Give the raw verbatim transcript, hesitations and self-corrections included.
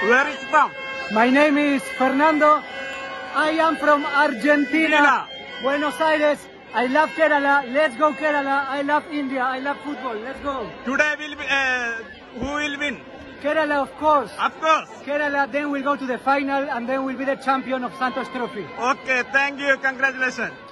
Where is from? My name is Fernando. I am from Argentina, Argentina. Buenos Aires. I love Kerala. Let's go Kerala. I love India. I love football. Let's go. Today will be, uh, who will win? Kerala, of course. Of course. Kerala, then we'll go to the final and then we'll be the champion of Santos Trophy. Okay, thank you. Congratulations.